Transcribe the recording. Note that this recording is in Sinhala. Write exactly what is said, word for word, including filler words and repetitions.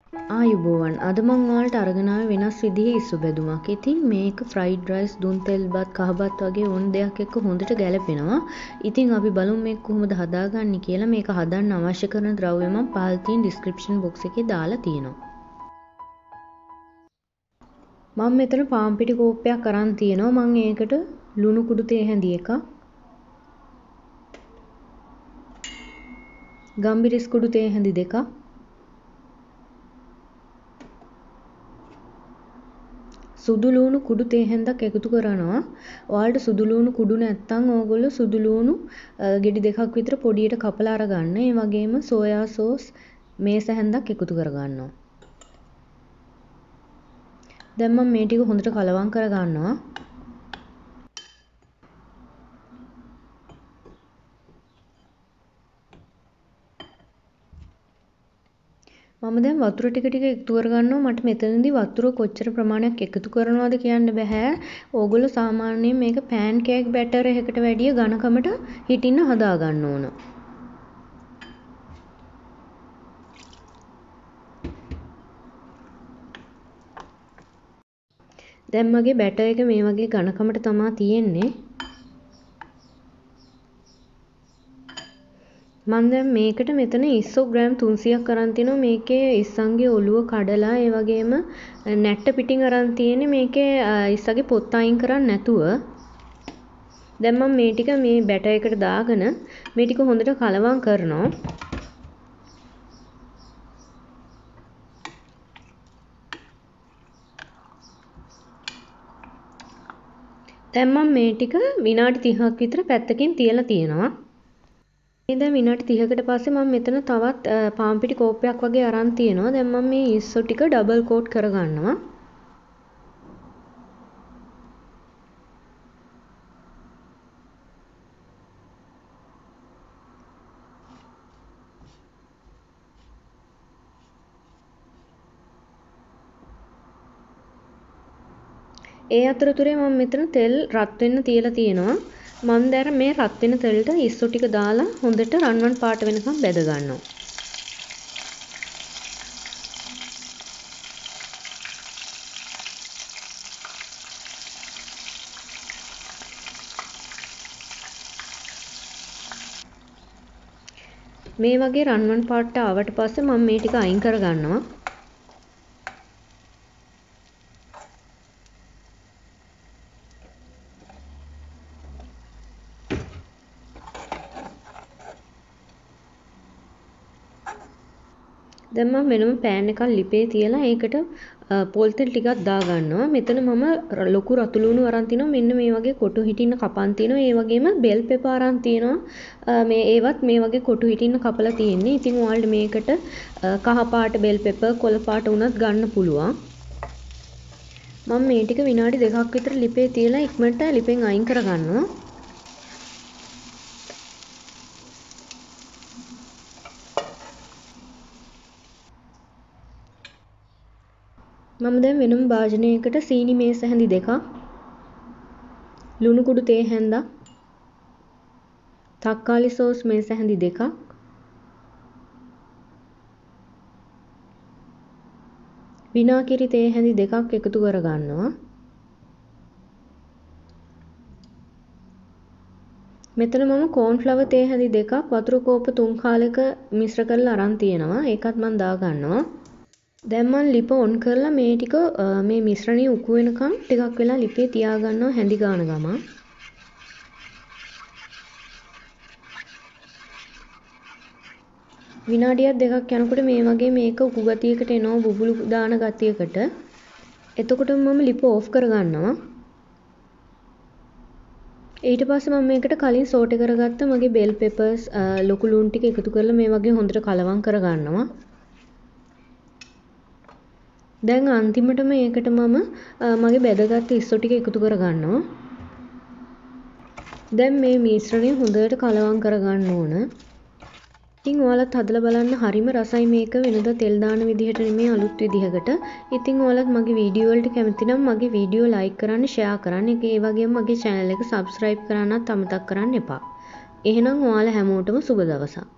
ආයුබෝවන් අද මං ඔයාලට අරගෙන ආවේ වෙනස් විදිහේ ඉස්සු බෙදුමක්. ඉතින් මේක ෆ්‍රයිඩ් රයිස්, දුන් තෙල් බත්, කහ බත් වගේ ඕන දෙයක් එක්ක හොඳට ගැලපෙනවා. ඉතින් අපි බලමු මේක කොහොමද හදාගන්නේ කියලා. මේක හදන්න අවශ්‍ය කරන ද්‍රව්‍ය මම පහළ තියෙන ඩිස්ක්‍රිප්ෂන් බොක්ස් එකේ දාලා තියෙනවා. මම මෙතන පාන් පිටි කෝප්පයක් අරන් තියෙනවා. මම ඒකට ලුණු කුඩු තේ හැඳි එකක්, ගම්බිරිස් කුඩු තේ හැඳි දෙකක්, සුදු ලුණු කුඩු තේ හැන්දක් එකතු කරනවා. ඔයාලට සුදු ලුණු කුඩු නැත්නම් ඕගොල්ලෝ සුදු ලුණු ගෙඩි දෙකක් විතර පොඩියට කපලා අරගන්න. ඒ වගේම සෝයා සෝස් මේස හැන්දක් එකතු කරගන්නවා. දැන් මම මේ ටික හොඳට කලවම් කරගන්නවා. මම දැන් වතුර ටික ටික එකතු කරගන්නවා. මට මෙතනදී වතුර කොච්චර ප්‍රමාණයක් එකතු කරනවද කියන්න බෑ. ඕගොල්ලෝ සාමාන්‍යයෙන් මේක පෑන් කේක් බැටර් එකකට වැඩිය ඝනකමට හිටින්න හදා ගන්න ඕන. දැන් මගේ බැටර් එක මේ වගේ ඝනකමට තමයි තියෙන්නේ. මම දැන් මේකට මෙතන ඉස්සෝ ග්‍රෑම් තුන්සියයක් අරන් තිනවා. මේකේ ඉස්සන්ගේ ඔළුව කඩලා ඒ වගේම නැට්ට පිටින් අරන් තියෙන්නේ. මේකේ ඉස්සගේ පොත් අයින් කරන්නේ නැතුව. දැන් මම මේ ටික මේ බැටර් එකට දාගෙන මේ ටික හොඳට කලවම් කරනවා. දැන් මම මේ ටික විනාඩි තිහක් විතර පැත්තකින් තියලා තියෙනවා. මේ දැන් විනාඩි තිහකට පස්සේ මම මෙතන තවත් පාන් පිටි කෝප්පයක් වගේ අරන් තියෙනවා. දැන් මම මේ ඉස්සෝ ටික ඩබල් කෝට් කරගන්නවා. ඒ අතරතුරේ මම මෙතන තෙල් රත් වෙන්න තියලා තියෙනවා. මම දැන් මේ රත් වෙන තෙලට ඉස්සු ටික දාලා හොඳට රන්වන් පාට වෙනකම් බැද ගන්නවා. මේ වගේ රන්වන් පාට ආවට පස්සේ මම මේ ටික අයින් කර ගන්නවා. දැන් මම වෙනම පෑන් එකක් ලිපේ තියලා ඒකට පොල් තෙල් ටිකක් දා ගන්නවා. මෙතන මම ලොකු රතු ලුණු අරන් තිනවා. මෙන්න මේ වගේ කොටු හිටින්න කපන් තිනවා. ඒ වගේම බෙල් පෙපර් අරන් තිනවා. මේ ඒවත් මේ වගේ කොටු හිටින්න කපලා තියෙන්නේ. ඉතින් ඔයාලට මේකට කහ පාට බෙල් පෙපර්, කොළ පාට උනත් ගන්න පුළුවන්. මම මේ ටික විනාඩි දෙකක් විතර ලිපේ තියලා ඉක්මනට ලිපෙන් අයින් කර ගන්නවා. මම දැන් වෙනම භාජනයකට සීනි මේස හැඳි දෙකක්, ලුණු කුඩු තේ හැන්දක්, තක්කාලි සෝස් මේස හැඳි දෙකක්, විනාකිරි තේ හැඳි දෙකක් එකතු කර ගන්නවා. මෙතන මම කෝන්ෆ්ලවර් තේ හැඳි දෙකක් වතුර කෝප්ප තුන් කාලයක මිශ්‍ර කරලා අරන් තියෙනවා. ඒකත් මම දා ගන්නවා. දැන් මම ලිප ඔන් කරලා මේ ටික මේ මිශ්‍රණය උකු වෙනකන් ටිකක් වෙලා ලිපේ තියා ගන්නවා හැඳි ගාන ගමන්. විනාඩියක් දෙකක් යනකොට මේ වගේ මේක උකු ගතියකට එනවා, බුබුලු දාන ගතියකට. එතකොට මම ලිප ඕෆ් කර ගන්නවා. ඊට පස්සේ මම මේකට කලින් සෝට් කරගත්ත මගේ බෙල් පෙපර්ස් ලොකු ලුණු ටික එකතු කරලා මේ වගේ හොඳට කලවම් කර ගන්නවා. දැන් අන්තිමට මේකට මම මගේ බෙදගත් ඉස්සෝ ටික එකතු කරගන්නවා. දැන් මේ මිශ්‍රණය හොඳට කලවම් කරගන්න ඕන. ඉතින් ඔයාලත් හදලා බලන්න, හරිම රසයි මේක. වෙනදා තෙල් දාන විදිහට නෙමෙයි, අලුත් විදිහකට. ඉතින් ඔයාලත් මගේ වීඩියෝ වලට කැමති නම් මගේ වීඩියෝ ලයික් කරන්න, ෂෙයා කරන්න. ඒ වගේම මගේ channel එක subscribe කරන්නත් අමතක කරන්න එපා. එහෙනම් ඔයාලා හැමෝටම සුබ දවසක්.